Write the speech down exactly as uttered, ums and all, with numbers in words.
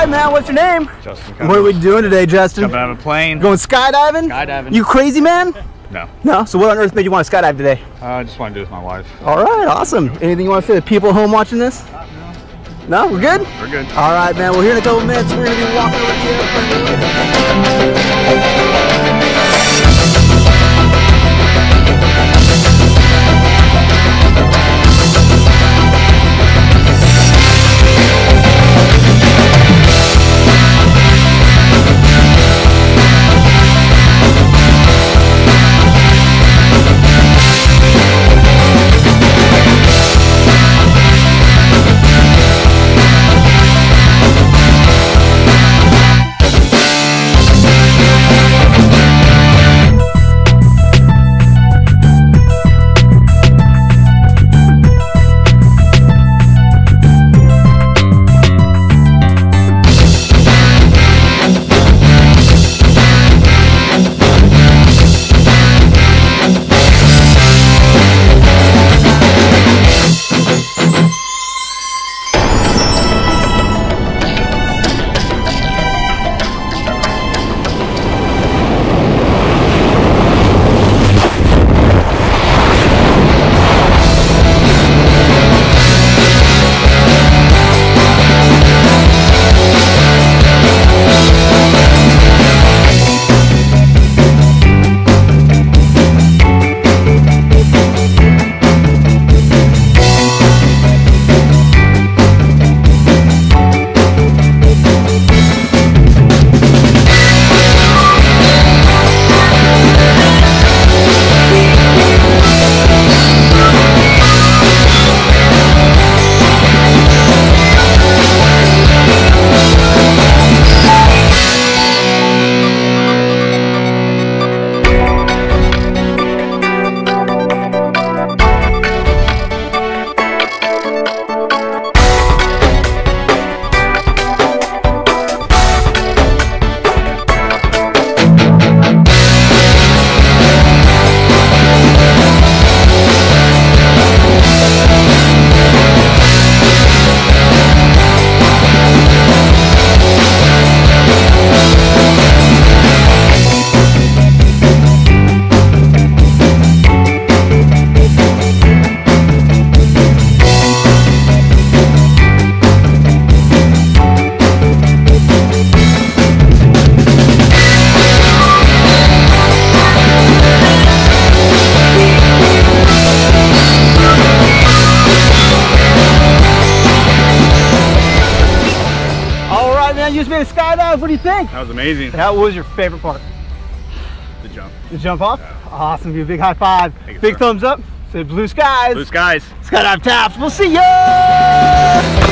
right, man. What's your name? Justin. Cummings. What are we doing today, Justin? Jumping out of a plane. Going skydiving? Skydiving. You crazy, man? No. No? So what on earth made you want to skydive today? Uh, I just want to do it with my wife. All right, awesome. Anything you want to say to the people at home watching this? Uh, no. No? We're good? We're good. All right, man. Well, here in a couple minutes, we're going to be walking over here. You just made a skydive. What do you think? That was amazing. That was your favorite part? The jump. The jump off? Yeah. Awesome. Give you a big high five. Thank you, big sir. thumbs up. Say blue skies. Blue skies. Skydive Taft. We'll see ya.